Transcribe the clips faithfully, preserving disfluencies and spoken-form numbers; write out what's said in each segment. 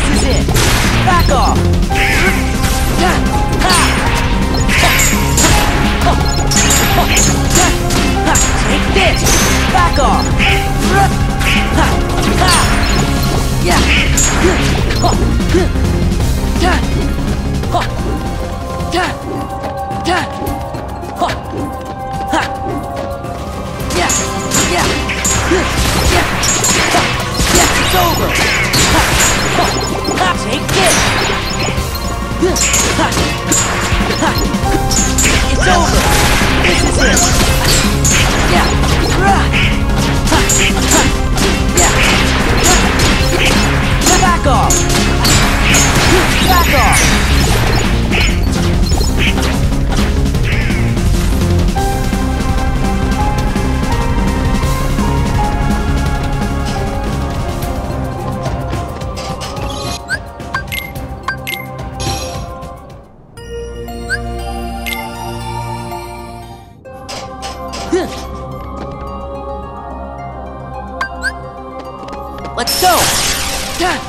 is it. Back off. Take this. Back off. Yeah. Yeah. Yeah. Yeah. Yeah, it's over. Take this. It's over. This is it. Yeah. Yeah. Back off. Back off. Let's go! Yeah!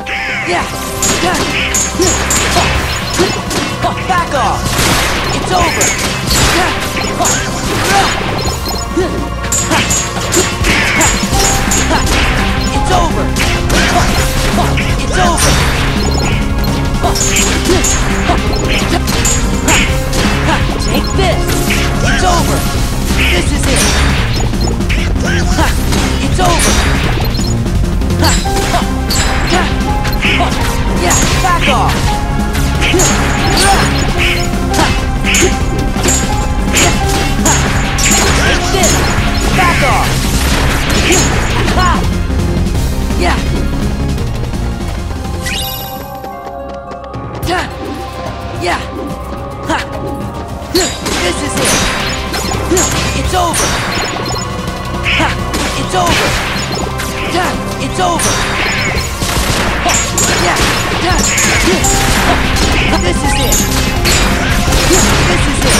Back off! It's over! It's over! It's over! Take this! It's over! This is it! It's over! Yeah, back off! Take this! Back off! Yeah! Yeah! This is it! It's over! It's over! It's over! Yeah! This is it! This is it!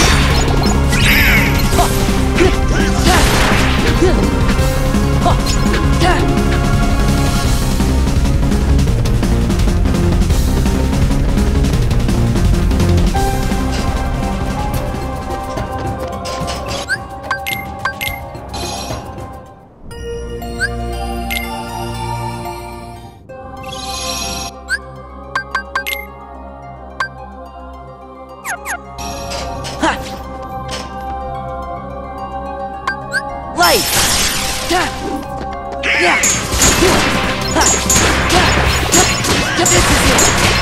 Light! Yeah! Yeah! This is it!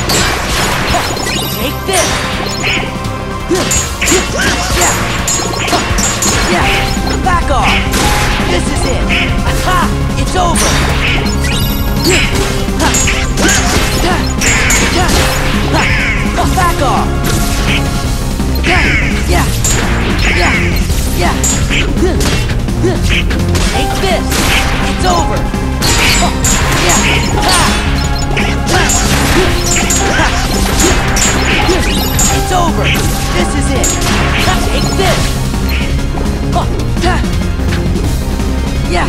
Take this! Yeah! Yeah! Back off! This is it! Ha! It's over! Back off! Yeah! Yeah! Yeah! Yeah! Take this! It's over! Yeah! It's over! This is it! Take this! Yeah!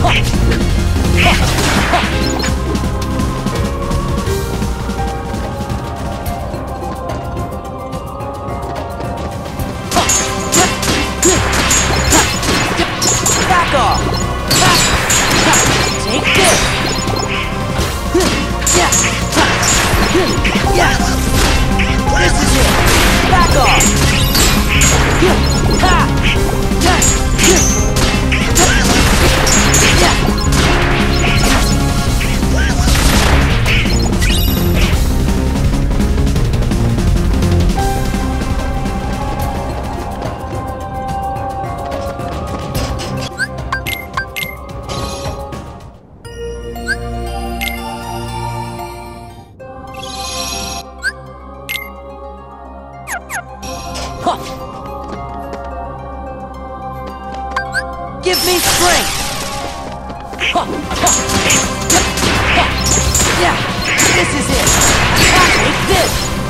Back off! Take this! Yeah! Yeah! This is it! Back off! Yeah! Give me strength! Yeah, this is it! Take this!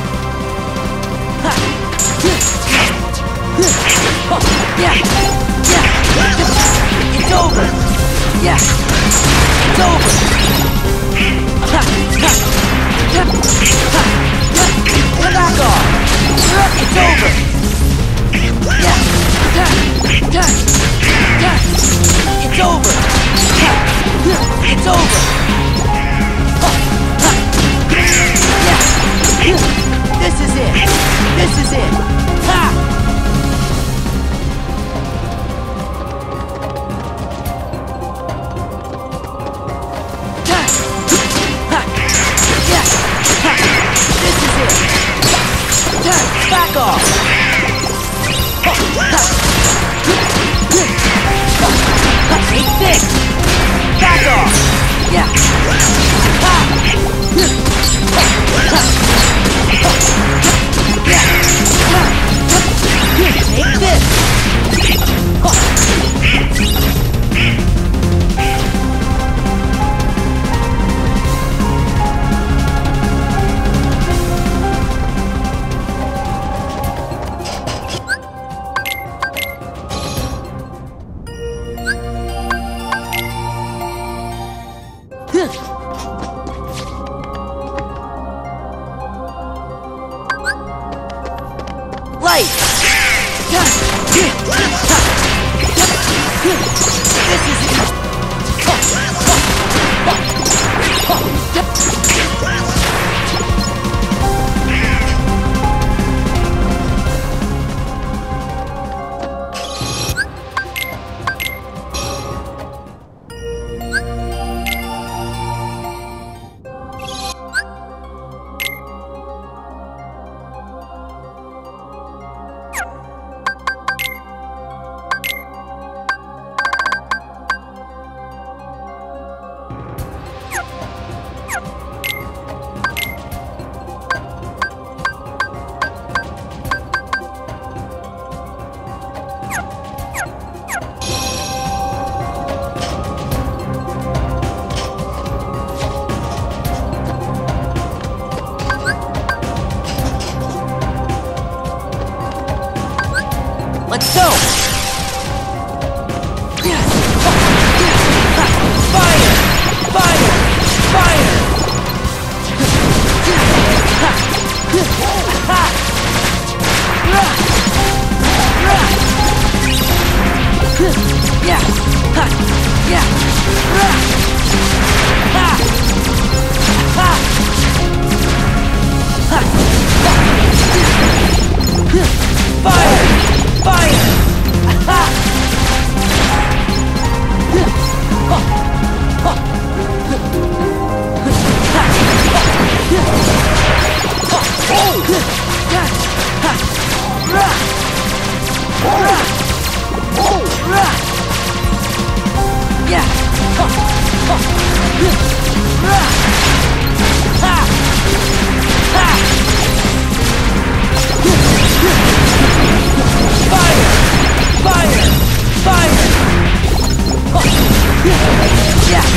Yeah, yeah! It's over! Yeah! It's over! It's over! Yeah! This is it! This is it! Ha! Back off! Take this! Back off! Yeah! Take this! Light! This is it! Let's go! Fire! Fire! Fire! Yeah! Yeah! Fire! Fire! Aha! Yeah! Fire! Fire! Fire! Yeah!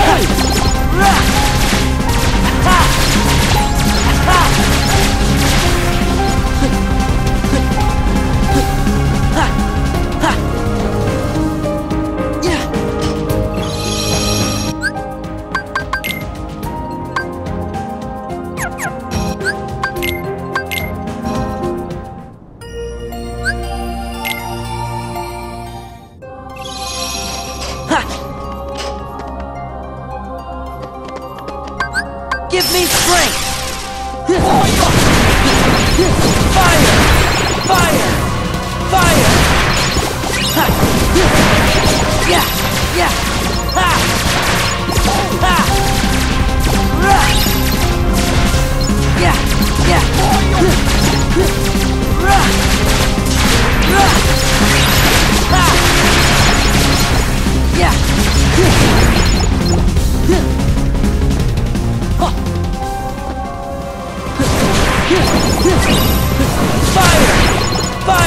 Give me strength! Fire! Fire! Fire! Yeah! Yeah! Ha! Ha! Yeah! Yeah! Yeah! Fire! Fire!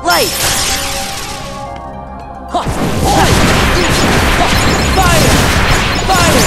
Light! Huh. Fire! Fire!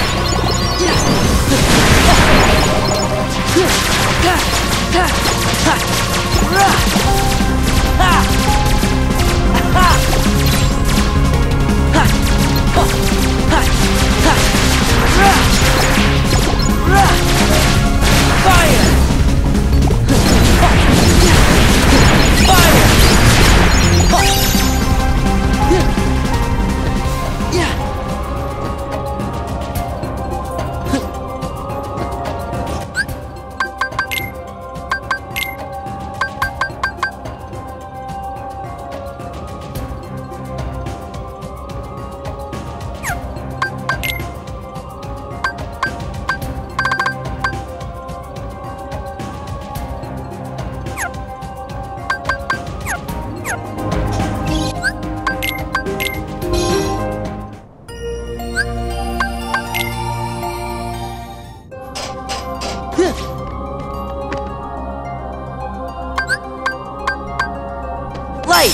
Light!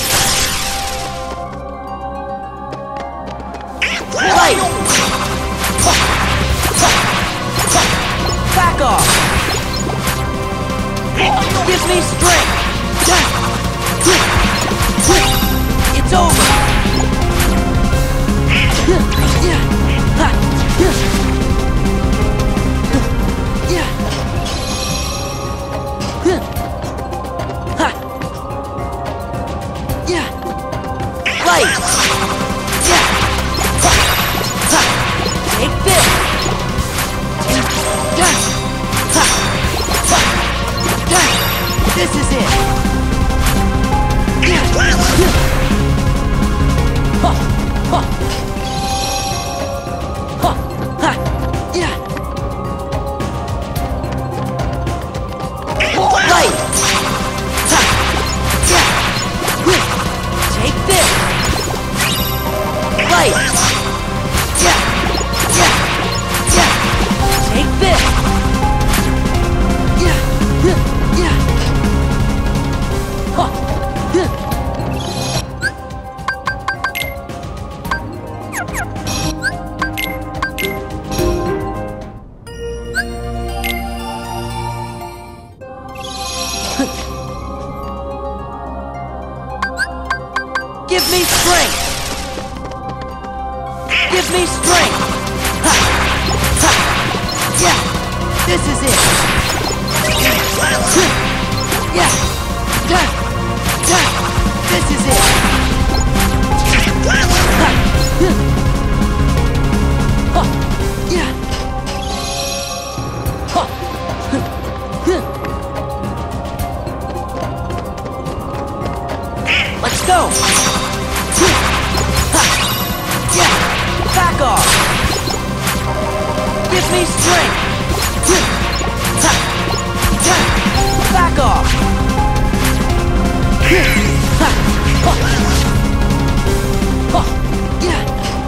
Light! Back off! Give me strength! It's over! Light! Yeah! Take this! This is it! Light! Take this! Light! Yeah! Yeah! Yeah! Take this! Yeah! Yeah! Yeah! Huh! Yeah! Give me strength! Give me strength! Ha! Ha! Yeah! This is it! Yeah! Yeah! Yeah! This is it! Ha! Yeah! Ha! Yeah! Ha! Yeah! Let's go! Yeah! Back off! Give me strength! Back off! Yeah!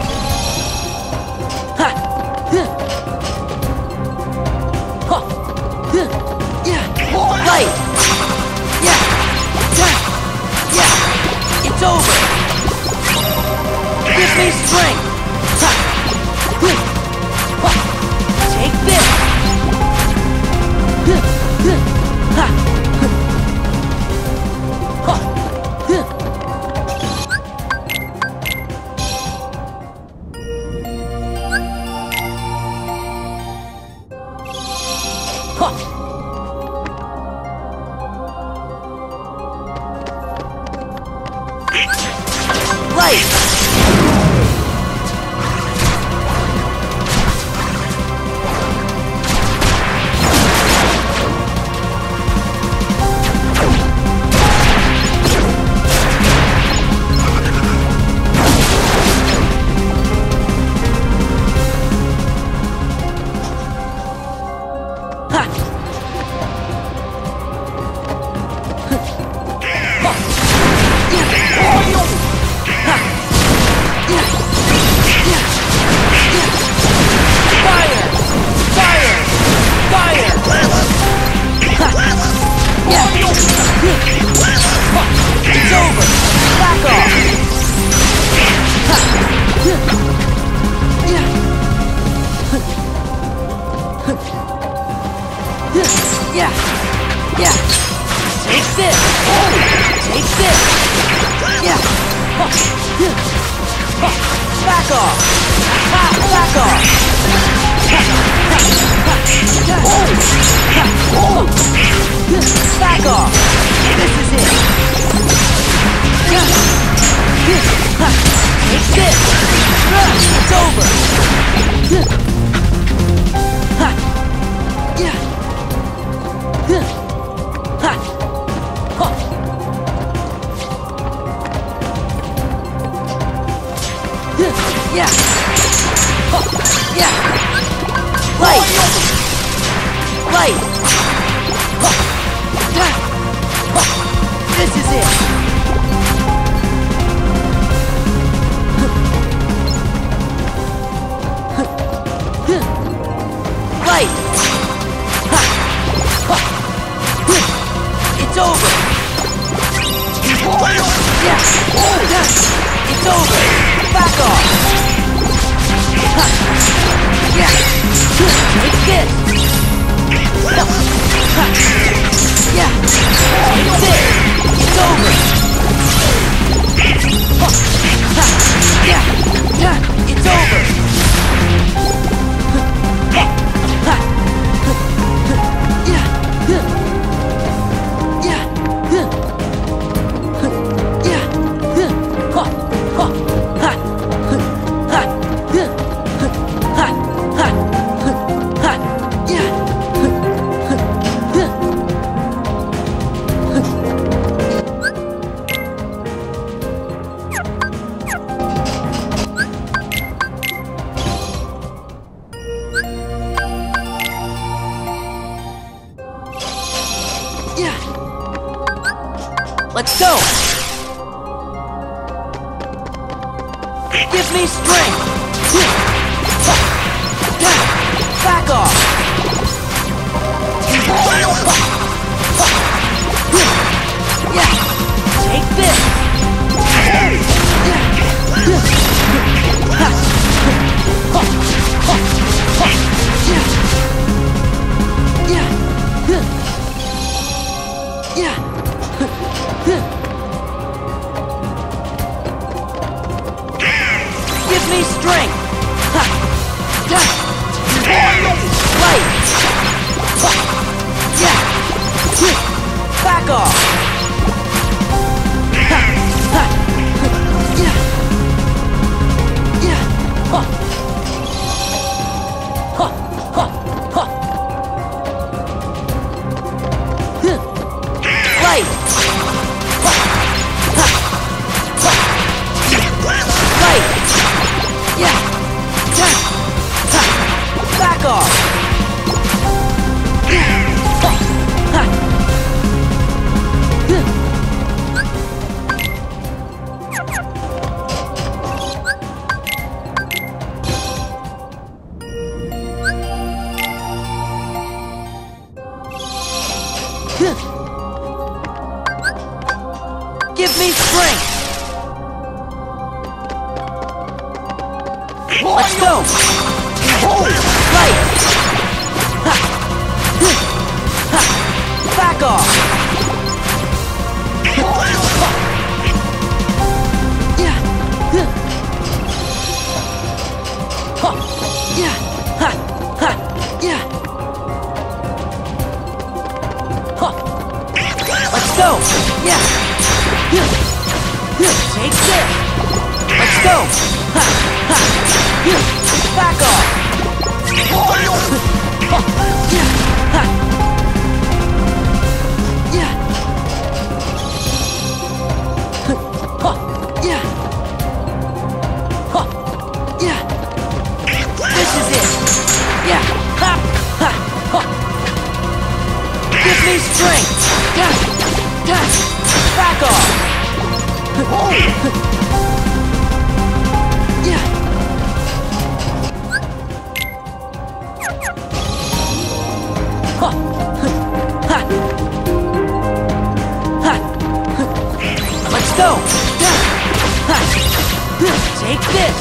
Light! Yeah! Yeah! Yeah! It's over! Give me strength! Take this! Light! Ha! Yeah. Huh. Yeah. Light. Light. Huh. Yeah. Huh. This is it. Light. Ha. Ha. It's over. Yeah. Yeah. It's over. Back off. Ha. Yeah. Take this. Ha. Yeah. Take this. It's over. Ha. Ha. Yeah. Yeah. It's over. Ha. Ha. Yeah. Yeah. Yeah. Yeah. Yeah. Yeah. Ha. Ha. Ha. Ha. Yeah. Ha. Ha. Ha. Yeah. Yeah. Let's go. Give me strength. Back off. Yeah. Take this. Yeah. Yeah. Yeah. Give me strength. Light. Yeah. Back off. Yeah. Yeah. Huh. Huh. Huh. Huh. Light. Light. Yeah. Yeah. Back off. Yeah. Give me strength. Let's go. Light. Ha. Ha. Back off. Yeah. Huh. Yeah. Ha. Ha. Yeah. Huh. Let's go. Yeah. Take this. Let's go. Ha. Ha. Back off. Yeah. Ha. Yeah. Huh. Yeah. Huh. Yeah. This is it. Yeah. Ha. Ha. Huh. Give me strength. Yeah. Yeah. Back off. Yeah. Huh. Ha. Ha. Let's go. Yeah. Ha. Take this.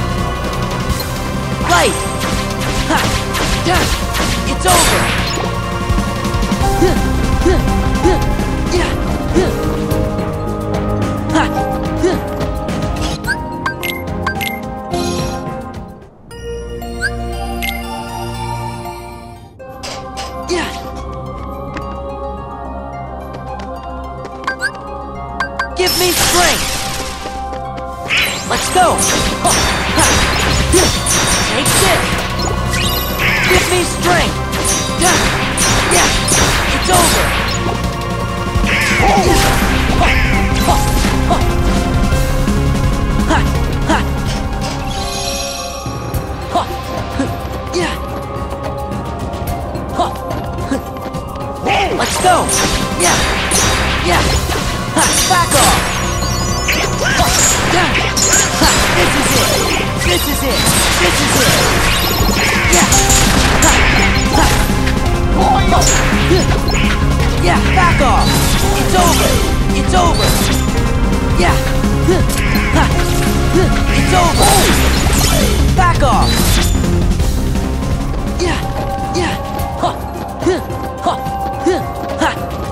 Light. Ha. Yeah. It's over. Yeah. Yeah. Yeah. Yeah. Ha. Yeah. Yeah. Give me strength. Let's go. Huh. Ha. Yeah. Take this. Give me strength. Yeah. Yeah. It's over. Yeah. Huh. Huh. Huh. Ha. Ha. Back off! Yeah. Ha. This is it! This is it! This is it! Yeah! Ha. Ha. Oh. Yeah, back off! It's over! It's over! Yeah! Ha. It's over! Back off! Yeah! Yeah! Ha! Ha! Ha!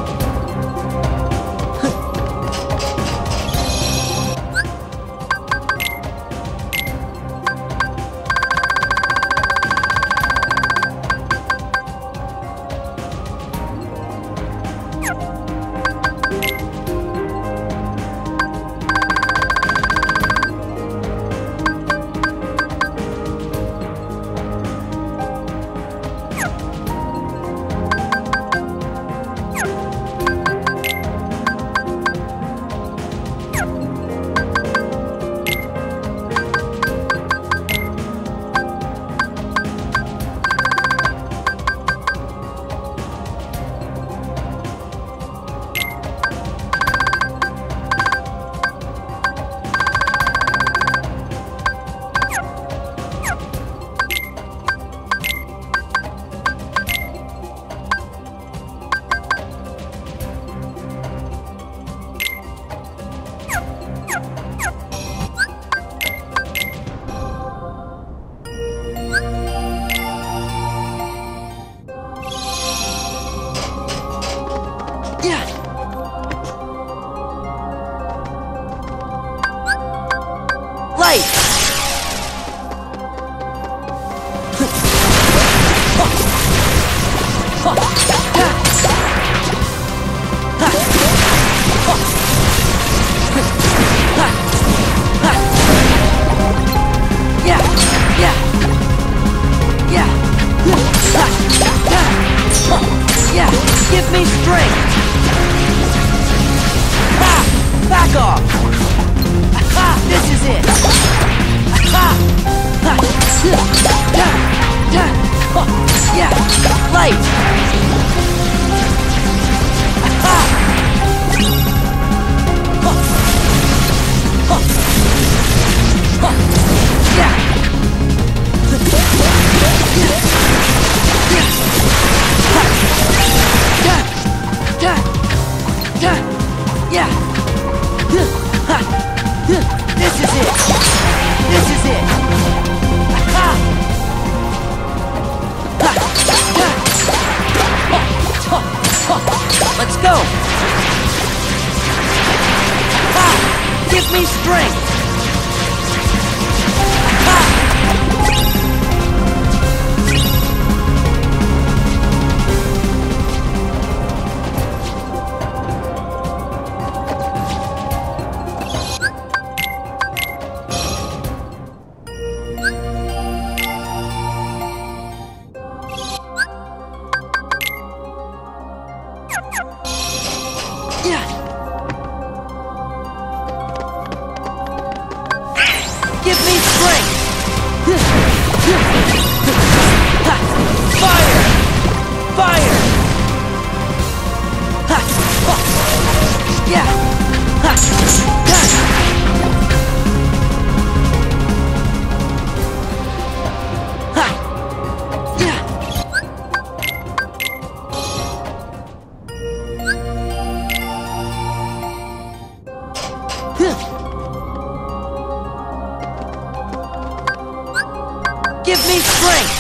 Give me strength!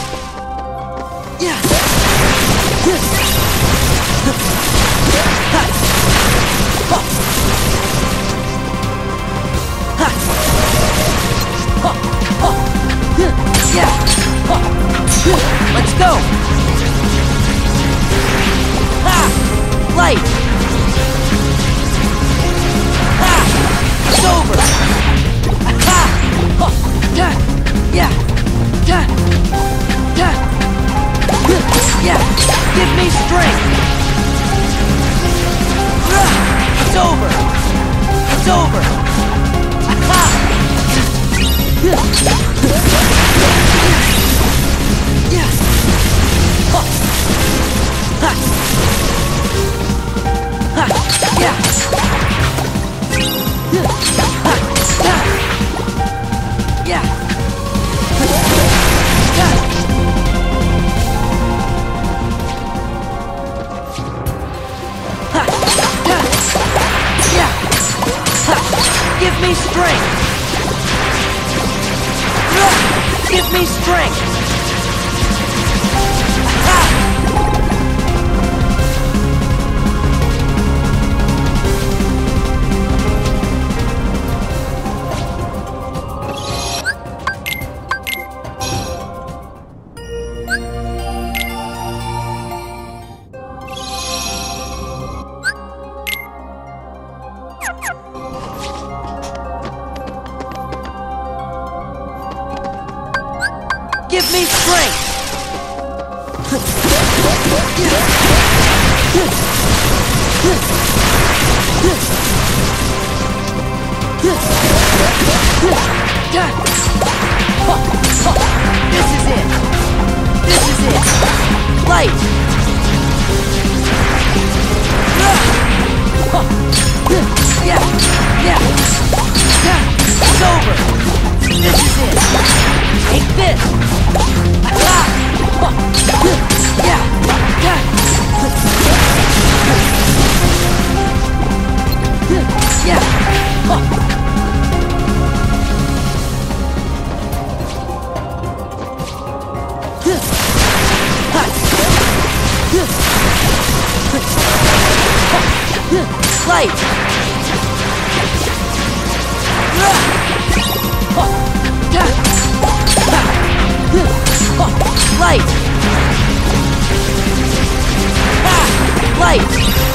Yeah! Let's go! Ha! Light! Ha! It's over! Ha! Yeah! Yeah! Yeah! Yeah! Yeah! Give me strength! It's over! It's over! Ha! Yeah! Ha! Ha! Yeah! Ha! Give me strength! Ah! Give me strength! Ha! Give me strength! This is it! This is it! Light! Yeah! Yeah! It's over! This is it! Take this! Aha! Yeah! Yeah! Yeah! Light! Light! Ah! Light!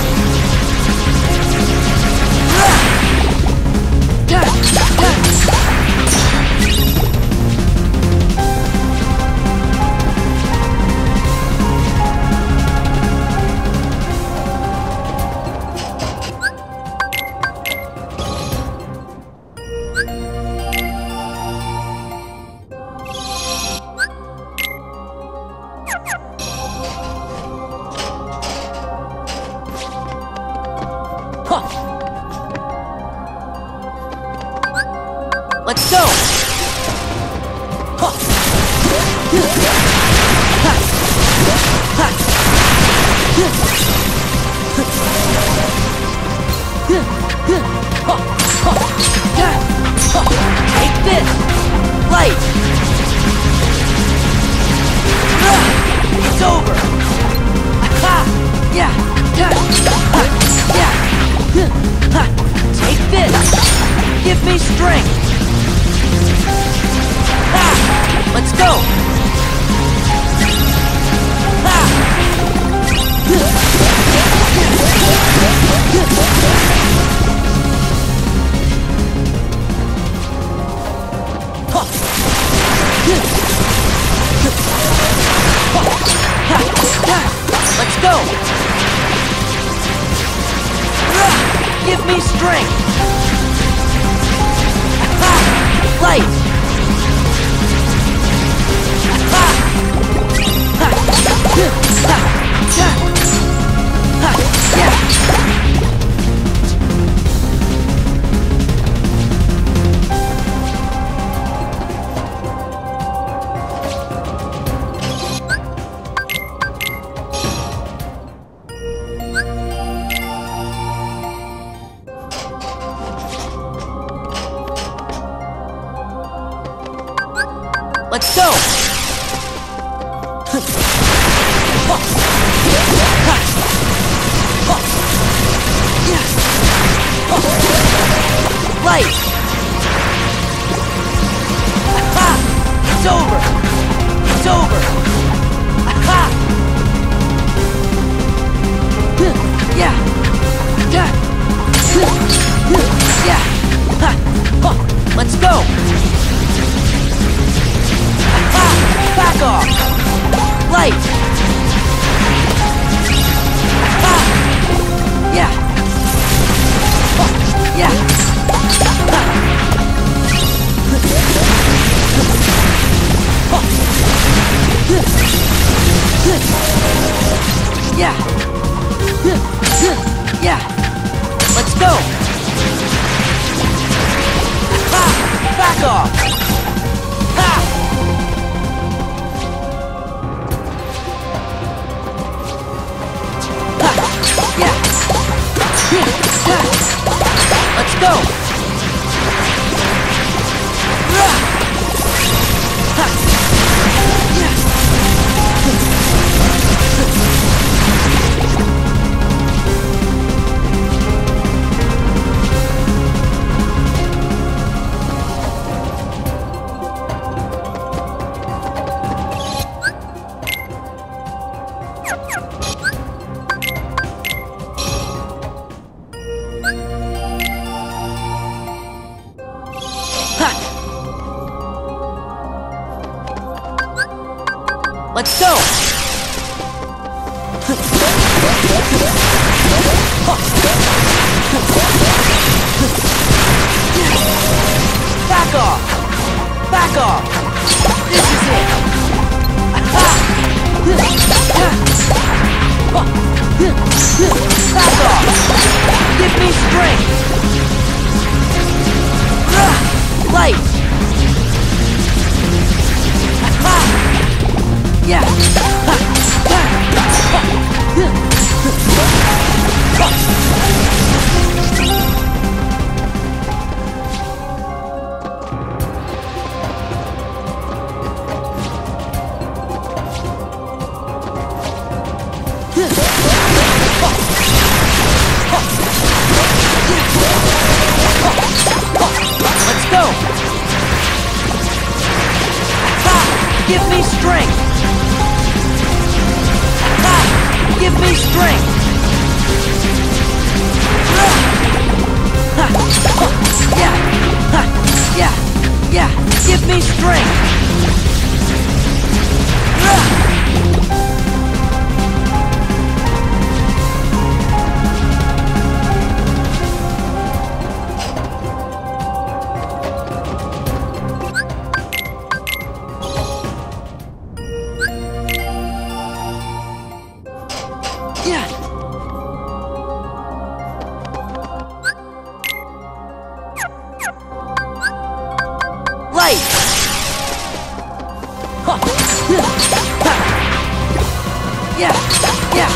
Let's go! Huh. Ha. Ha. Huh. Huh. Huh. Take this! Light! Ah. It's over! Ha. Yeah! Yeah! Ha. Yeah! Ha. Take this! Give me strength! Ah! Let's go! Ah! Let's go! Ah! Give me strength! Ah! Light! Let's go! Light! Aha! It's over! It's over! Aha! Yeah! Yeah! Yeah! Let's go! Aha! Back off! Light! Aha! Yeah! Yeah! Yeah! Yeah! Let's go! Ha! Back off! Ha! Ha! Yeah! Yeah! Let's go! Let's go! Back off! Back off! This is it! Back off! Give me strength! Light! Yeah! Let's go! Give me strength! Give me strength! Yeah! Yeah! Yeah! Give me strength! Yeah! Light! Yeah! Yeah!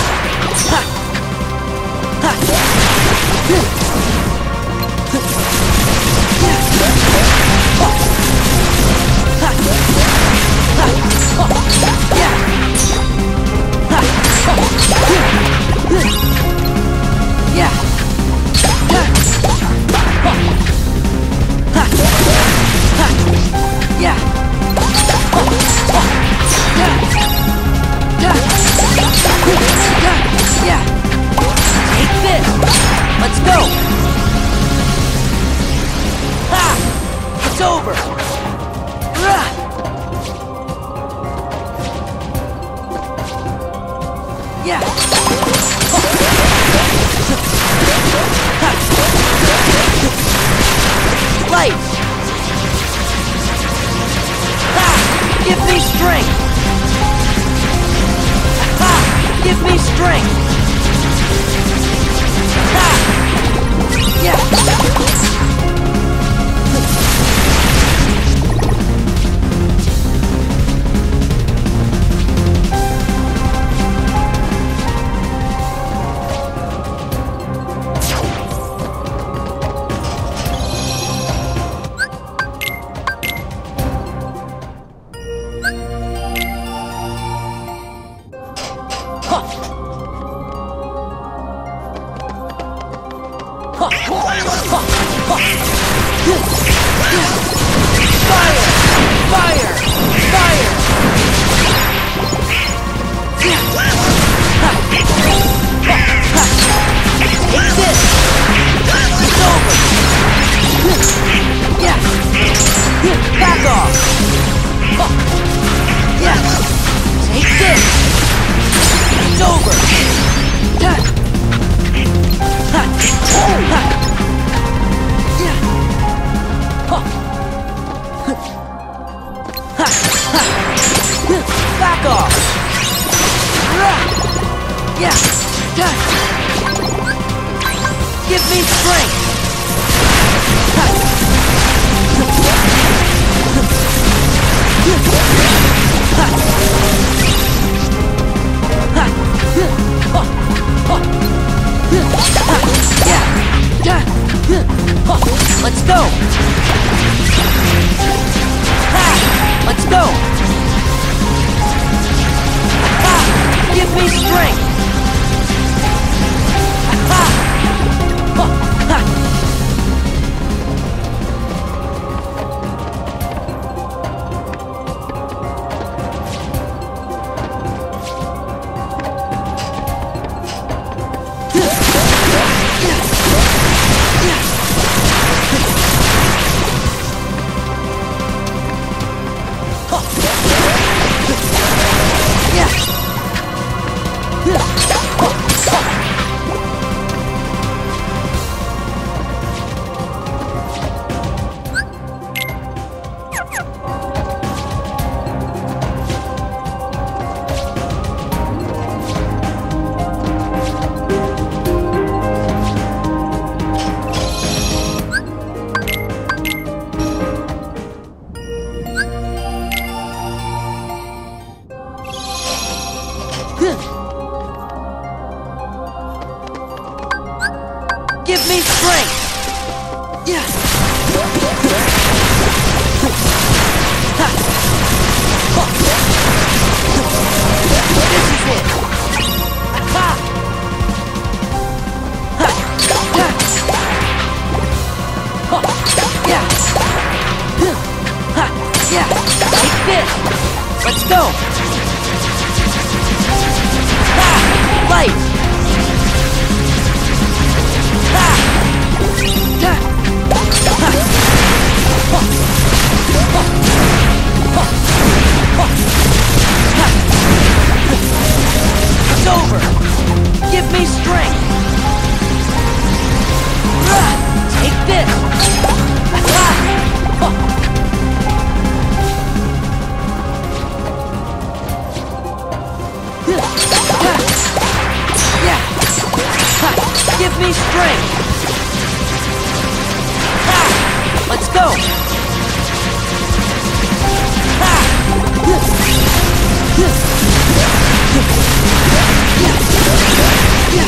Yeah! Yeah! Yeah! Take this! Let's go! Ha! It's over! Yeah! Light! Ha! Give me strength! Ha! Give me strength! Ha! Yeah! Fire! Fire! Fire! Take this! It's over! Yeah! Back off! Yeah! Take this! It's over! Back off! Yeah! Give me strength! Let's go! Let's go! Give me strength! Yeah. Ha. Oh. This is it. Ha. Ha. Ha. Oh. Yeah. Ha. Yeah. Take this. Let's go. Ha. Light. Ha. Ha. Ha. Oh. Oh. Oh. Oh. Ha. It's over. Give me strength. Ah. Take this. Ah. Oh. Yeah. Ha. Give me strength. Ha. Let's go. Ha. Yeah.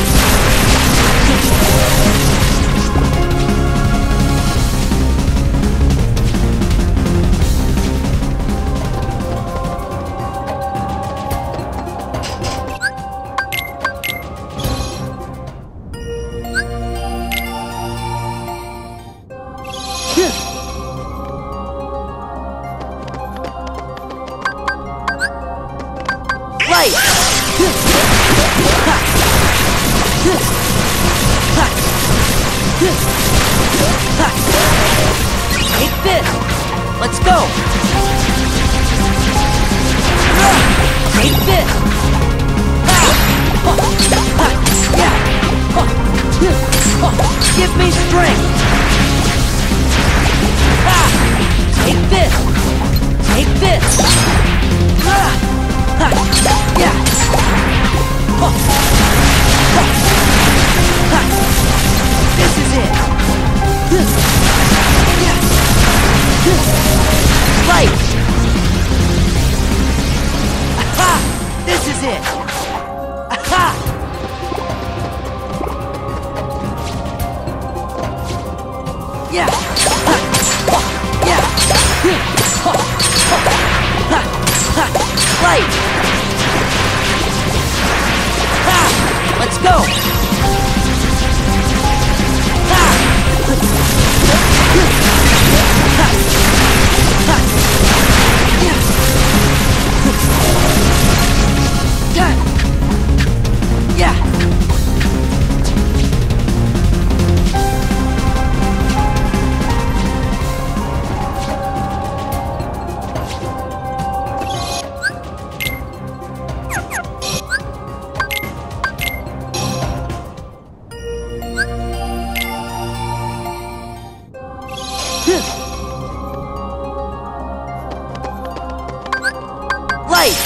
Light! Take this! Let's go! Take this! Give me strength! Take this! Take this! Yeah! This is it! Yeah! Light! Aha! This is it! Aha! Yeah! Yeah! Light! Ha! Let's go! Ha! Ha! Ha! Yeah! Done! Yeah! Light!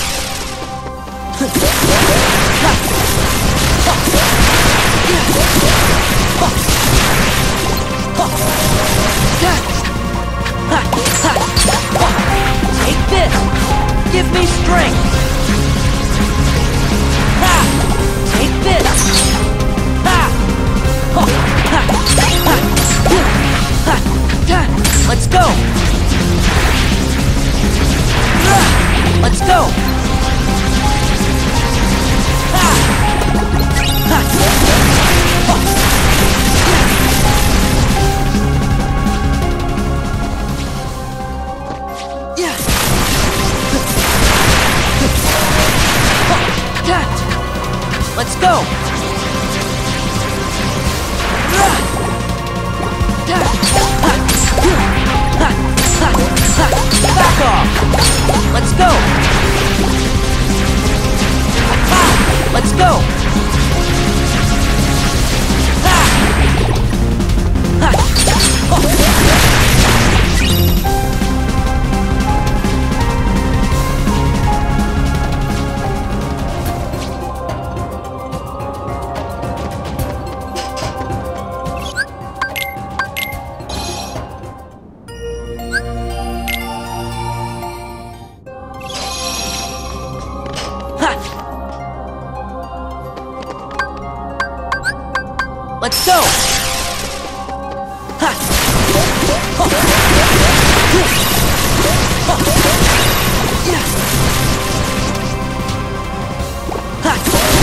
Take this! Give me strength! Ha! Take this! Ha! Let's go! Let's go! Yeah! Let's go! Back off! Let's go! Let's go! Let's go! Ha! Huh. Huh. Yeah. Ha!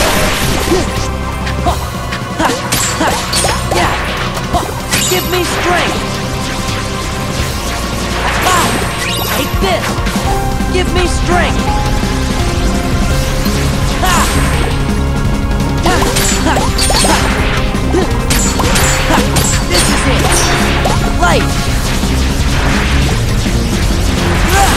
Huh. Ha! Ha! Yeah. Huh. Give me strength. Ah! Take this. Give me strength. Ha! Ha! Ha! Ha! Ha! This is it. Light. Ah!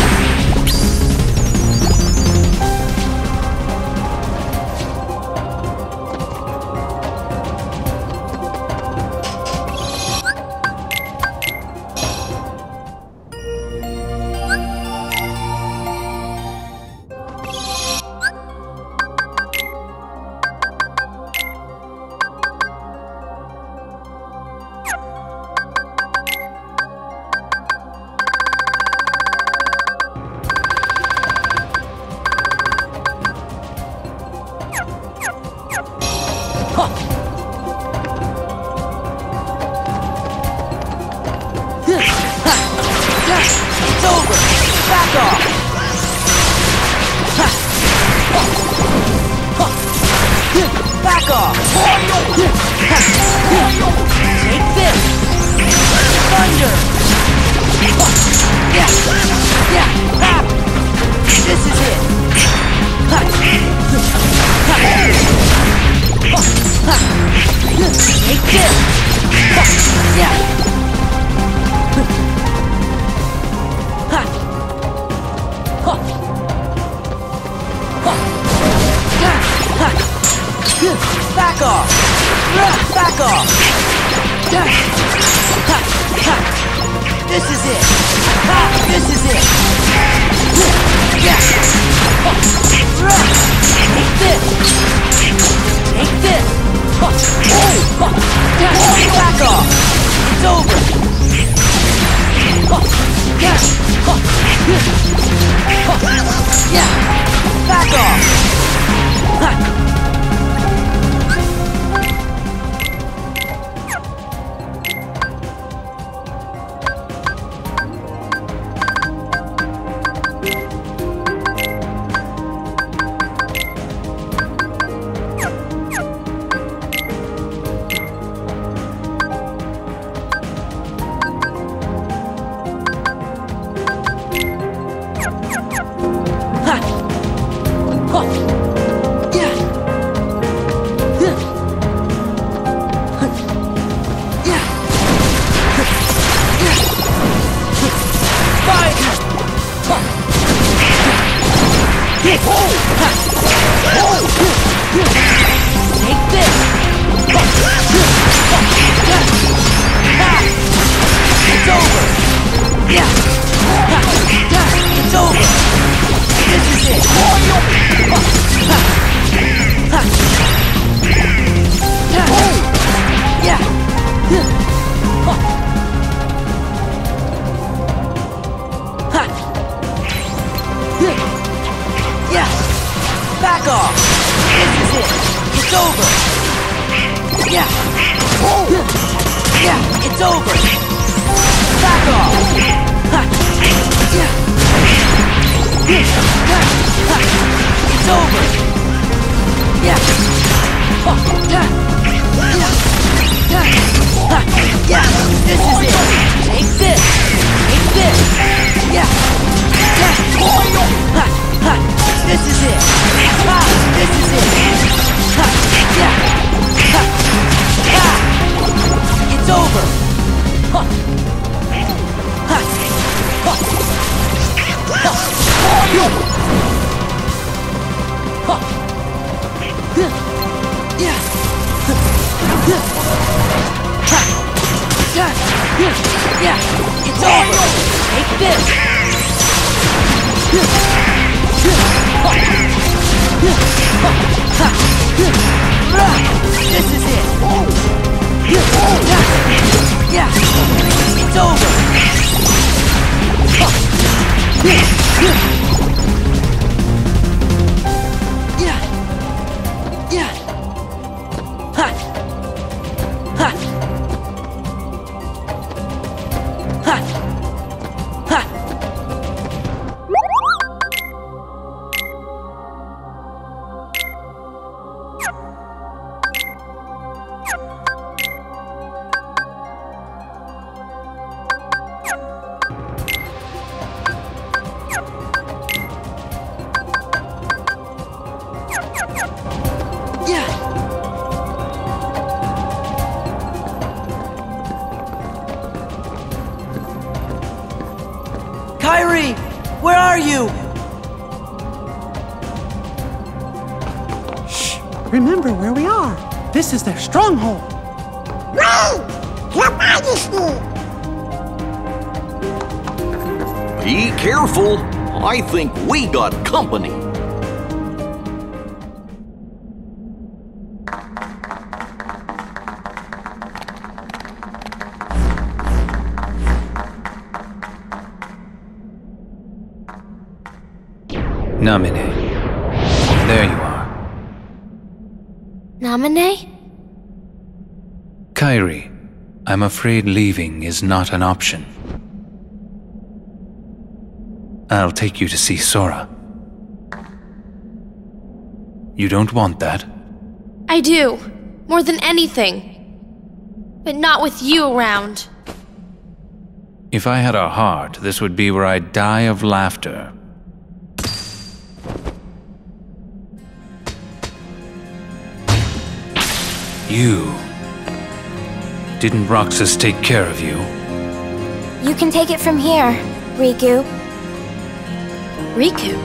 It's over! Back off! Back off! Take this! Thunder! Yeah! Yeah! Ah! This is it! Take this! Yeah! Ha! Ha! Ha! Ha! Back off! Back off! Ha! Ha! This is it! Ha! This is it! Yeah! Take this! Take this! Back off! It's over! Yeah! Back off! Take this! It's over! Yeah! It's over! This is it! Yeah! Yeah! Back off! This is it! It's over! Yeah! Yeah! It's over! Back off! Yeah! It's over! Yeah! Yeah! This is it! Take this! Take this! Yeah! This is it! This is it! Yeah! It's over! Yeah! It's over! Take this! This is it! Yeah! It's over! Yeah! Yeah! Ha! Ha! Kairi! Where are you? Shh! Remember where we are. This is their stronghold. No! Your Majesty! Be careful. I think we got company. Naminé. There you are. Naminé? Kairi, I'm afraid leaving is not an option. I'll take you to see Sora. You don't want that? I do. More than anything. But not with you around. If I had a heart, this would be where I'd die of laughter. You. Didn't Roxas take care of you? You can take it from here, Riku. Riku?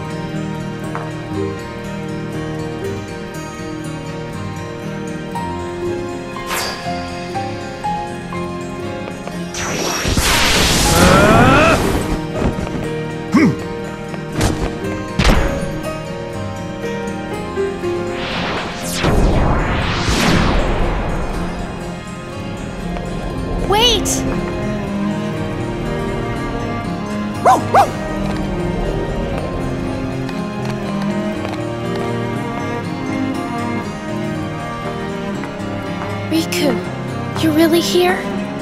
Wait! Riku, you're really here?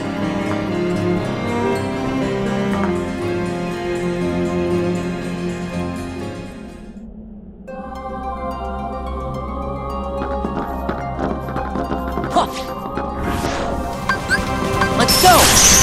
Let's go!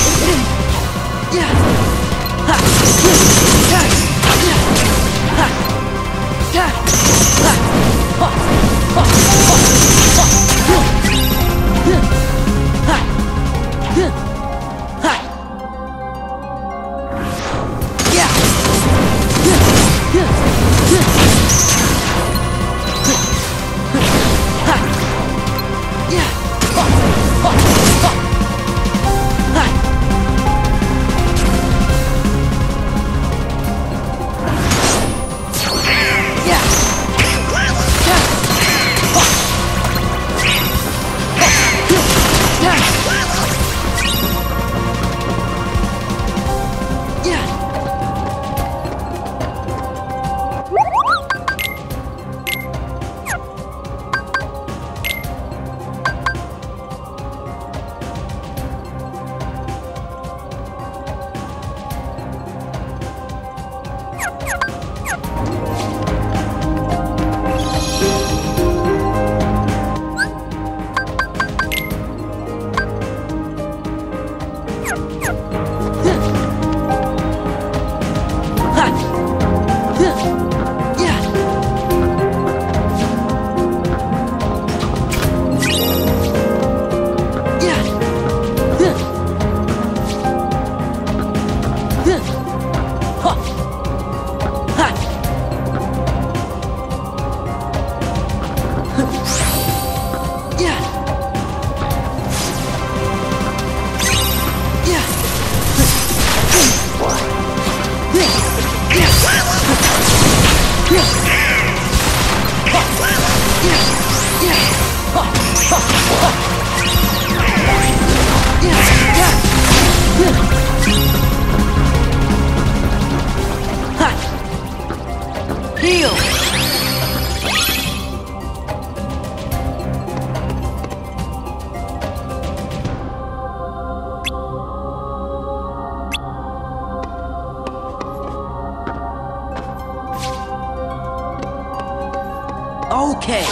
Heal! Okay.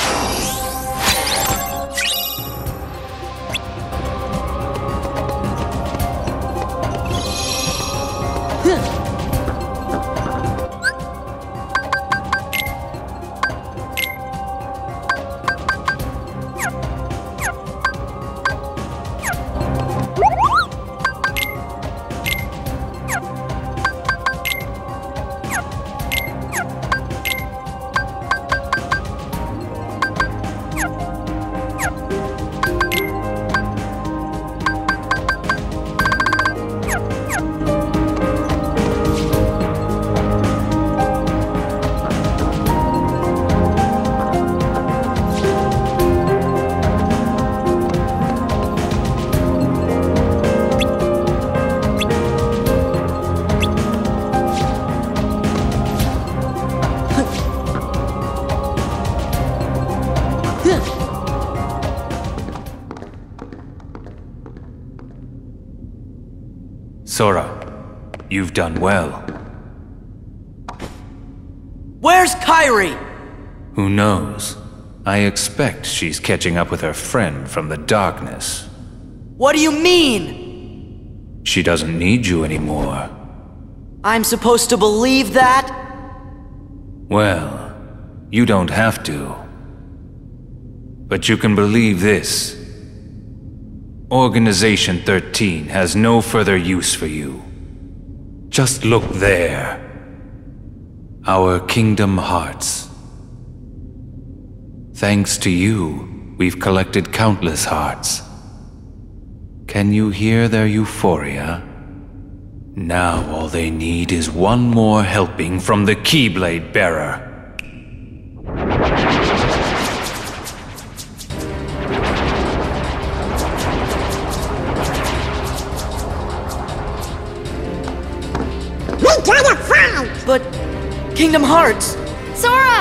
Sora, you've done well. Where's Kairi? Who knows? I expect she's catching up with her friend from the darkness. What do you mean? She doesn't need you anymore. I'm supposed to believe that? Well, you don't have to. But you can believe this. Organization thirteen has no further use for you. Just look there. Our Kingdom Hearts. Thanks to you, we've collected countless hearts. Can you hear their euphoria? Now all they need is one more helping from the Keyblade Bearer. We gotta fight! But Kingdom Hearts! Sora!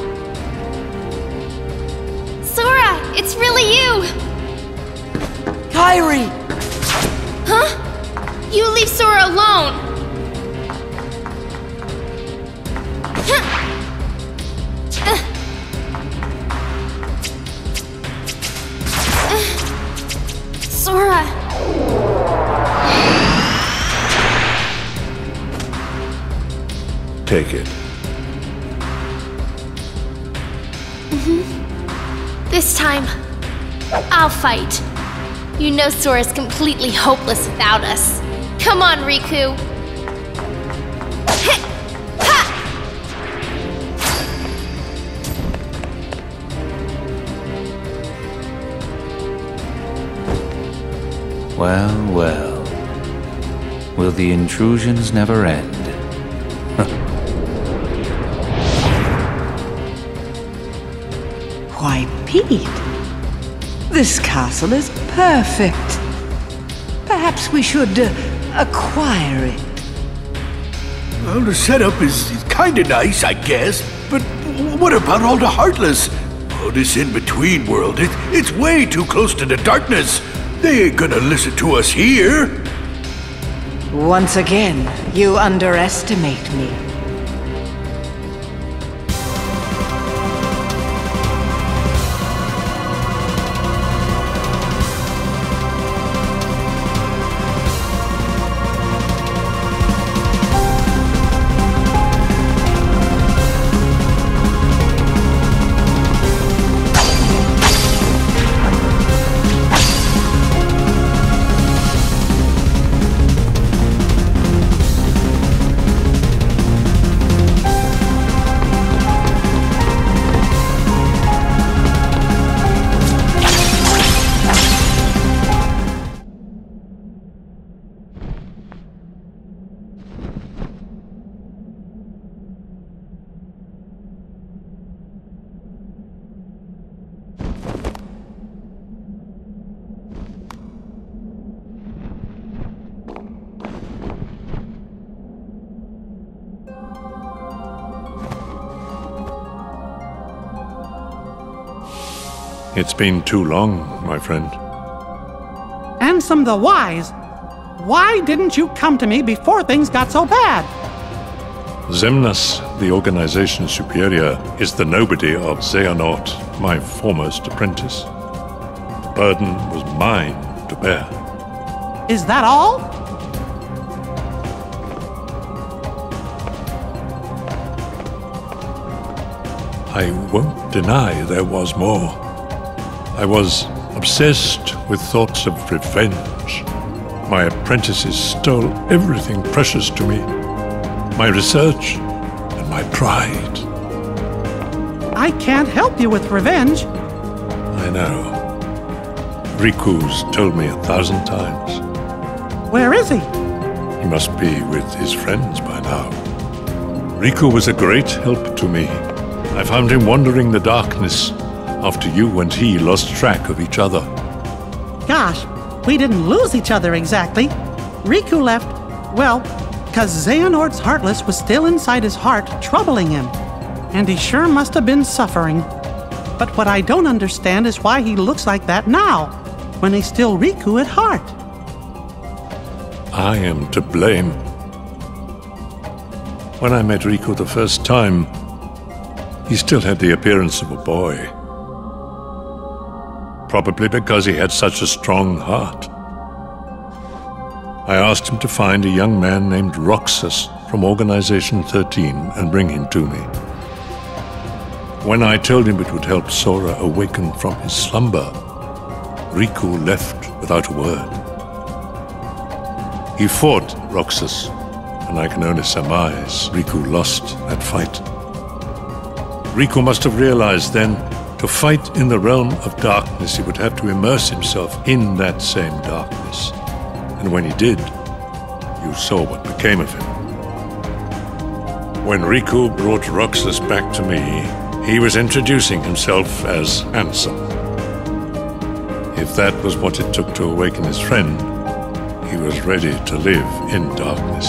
Sora, it's really you! Kairi! Huh? You leave Sora alone! Huh. Uh. Uh. Sora! Take it. Mm-hmm. This time, I'll fight. You know Sora's completely hopeless without us. Come on, Riku! Well, well. Will the intrusions never end? Why, Pete, this castle is perfect. Perhaps we should uh, acquire it. Well, the setup is, is kinda nice, I guess, but what about all the Heartless? Oh, this in-between world, it, it's way too close to the darkness. They ain't gonna listen to us here. Once again, you underestimate me. It's been too long, my friend. Ansem the Wise, why didn't you come to me before things got so bad? Xemnas, the organization superior, is the nobody of Xehanort, my foremost apprentice. The burden was mine to bear. Is that all? I won't deny there was more. I was obsessed with thoughts of revenge. My apprentices stole everything precious to me. My research and my pride. I can't help you with revenge. I know. Riku's told me a thousand times. Where is he? He must be with his friends by now. Riku was a great help to me. I found him wandering the darkness after you and he lost track of each other. Gosh, we didn't lose each other exactly. Riku left, well, because Xehanort's Heartless was still inside his heart, troubling him. And he sure must have been suffering. But what I don't understand is why he looks like that now, when he's still Riku at heart. I am to blame. When I met Riku the first time, he still had the appearance of a boy. Probably because he had such a strong heart. I asked him to find a young man named Roxas from Organization thirteen and bring him to me. When I told him it would help Sora awaken from his slumber, Riku left without a word. He fought Roxas, and I can only surmise Riku lost that fight. Riku must have realized then, to fight in the realm of darkness, he would have to immerse himself in that same darkness. And when he did, you saw what became of him. When Riku brought Roxas back to me, he was introducing himself as Ansem. If that was what it took to awaken his friend, he was ready to live in darkness.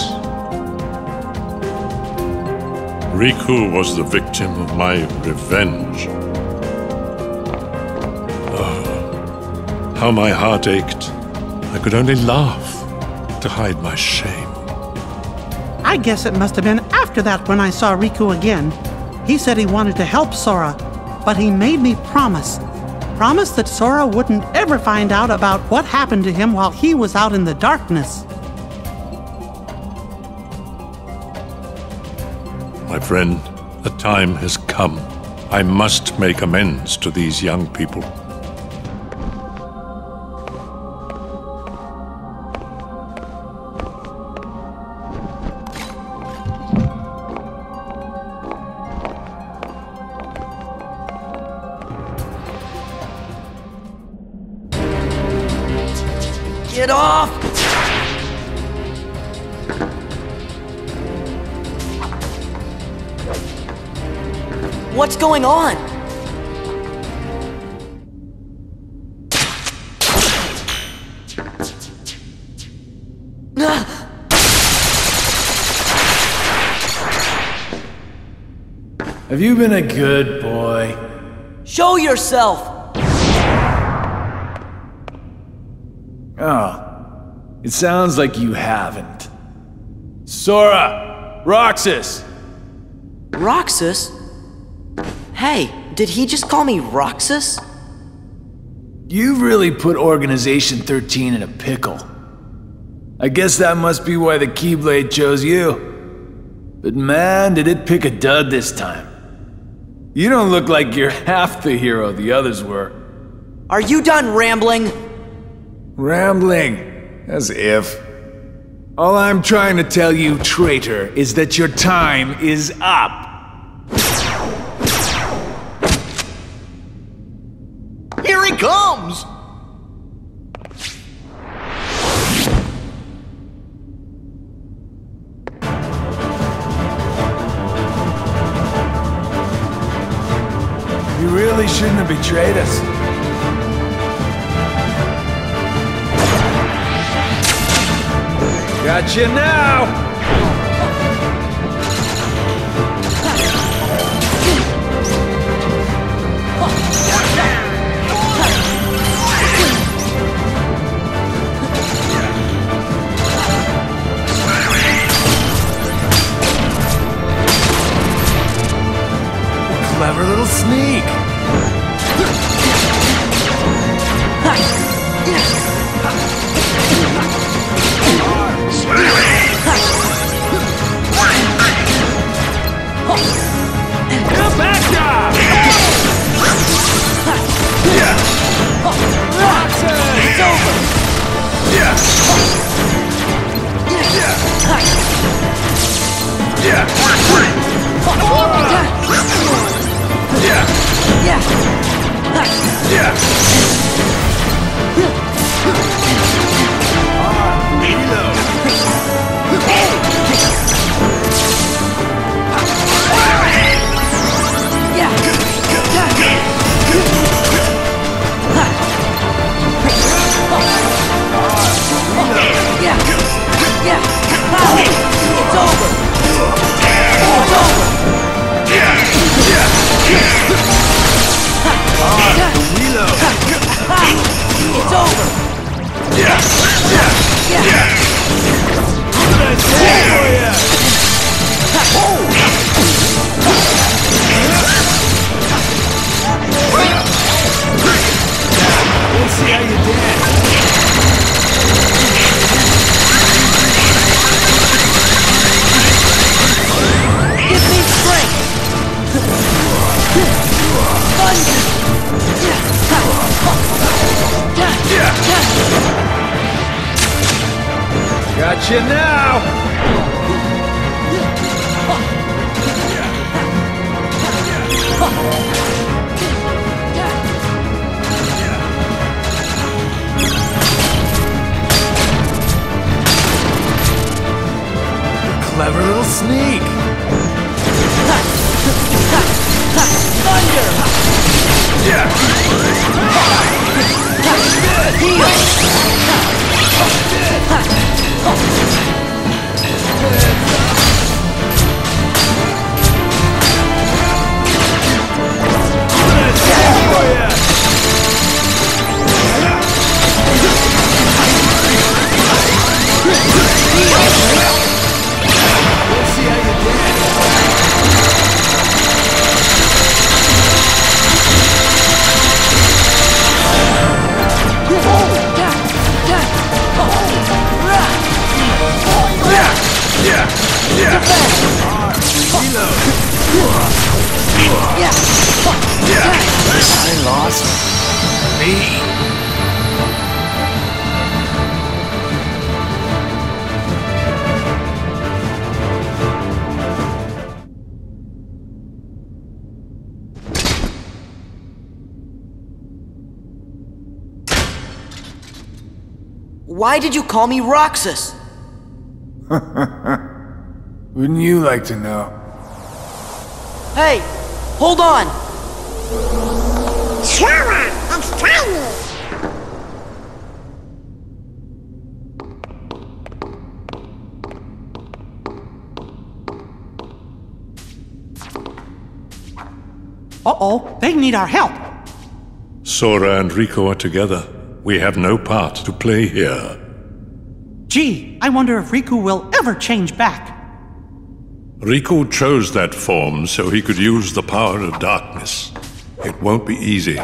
Riku was the victim of my revenge. Oh, how my heart ached. I could only laugh to hide my shame. I guess it must have been after that when I saw Riku again. He said he wanted to help Sora, but he made me promise. Promise that Sora wouldn't ever find out about what happened to him while he was out in the darkness. My friend, the time has come. I must make amends to these young people. Get off! What's going on? Have you been a good boy? Show yourself! Oh, it sounds like you haven't. Sora! Roxas! Roxas? Hey, did he just call me Roxas? You've really put Organization thirteen in a pickle. I guess that must be why the Keyblade chose you. But man, did it pick a dud this time. You don't look like you're half the hero the others were. Are you done rambling? Rambling? As if. All I'm trying to tell you, traitor, is that your time is up. Here he comes! You really shouldn't have betrayed us. Gotcha now! Clever little sneak. Back up! It's over! Yeah! Yeah! Yeah! Gotcha now! Clever little sneak! Thunder! I lost me. Why did you call me Roxas? Wouldn't you like to know? Hey, hold on! Sora, it's tiny! Uh-oh, they need our help. Sora and Riku are together. We have no part to play here. Gee, I wonder if Riku will ever change back. Riku chose that form so he could use the power of darkness. It won't be easy.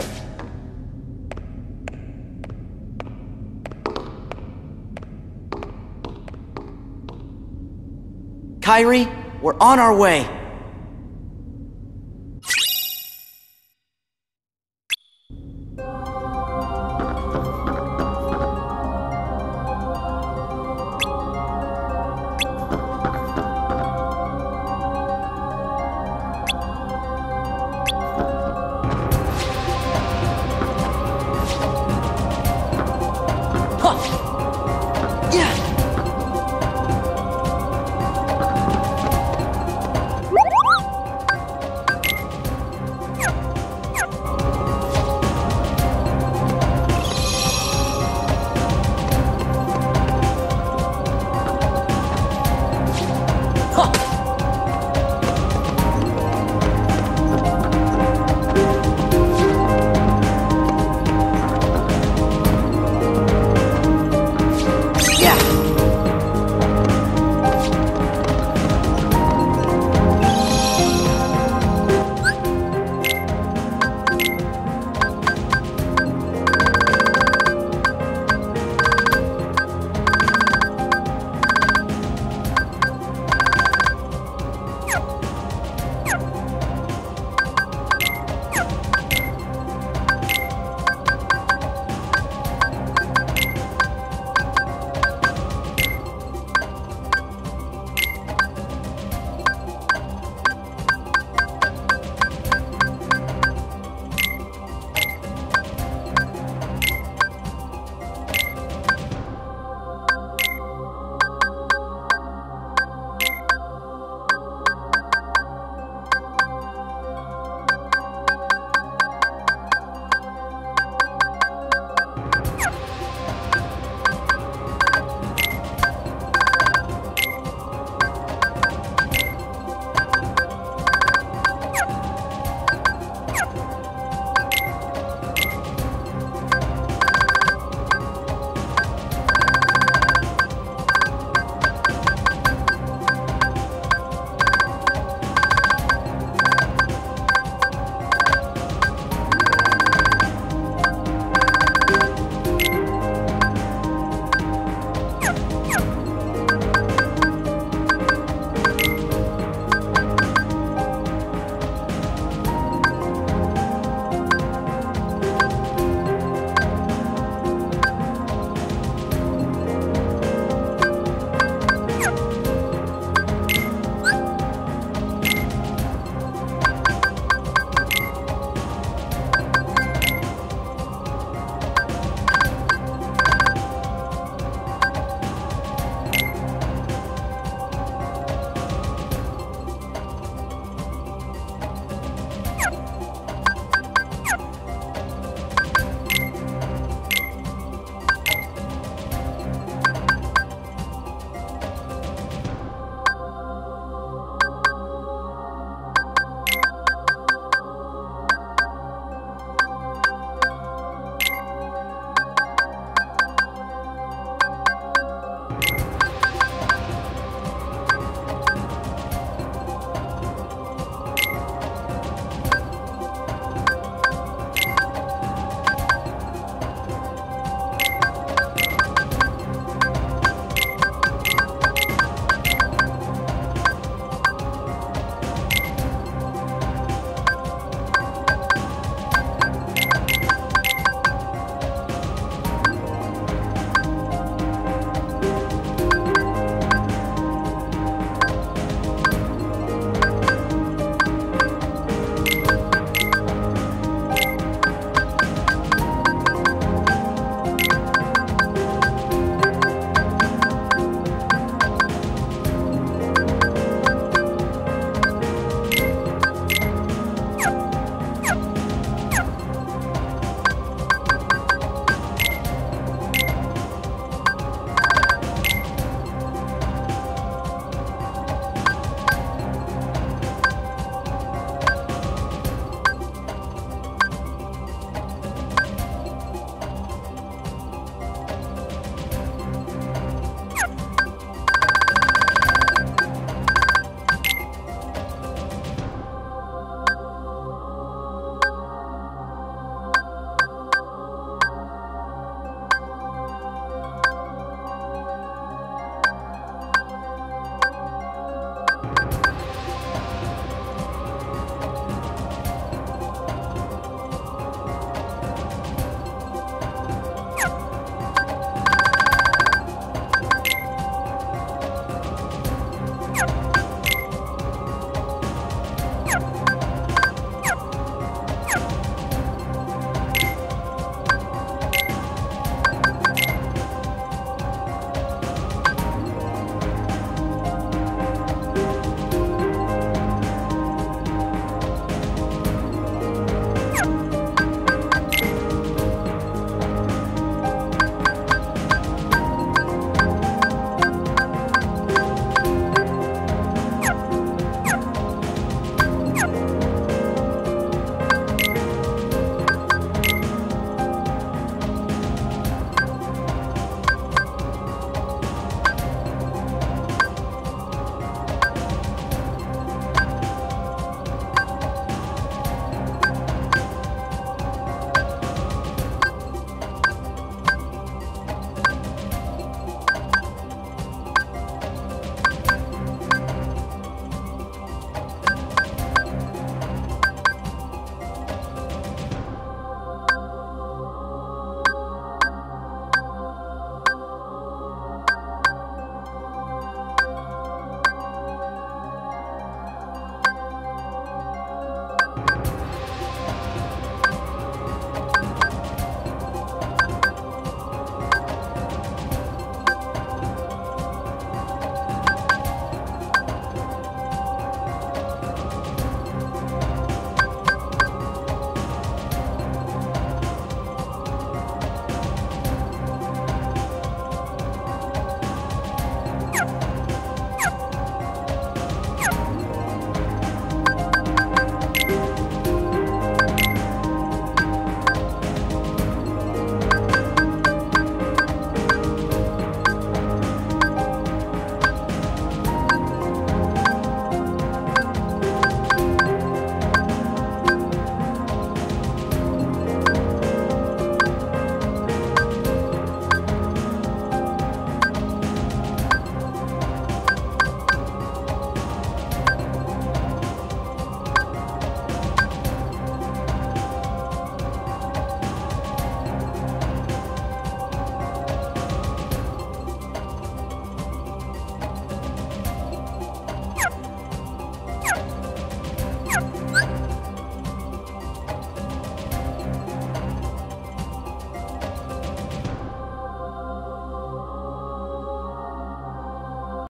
Kairi, we're on our way.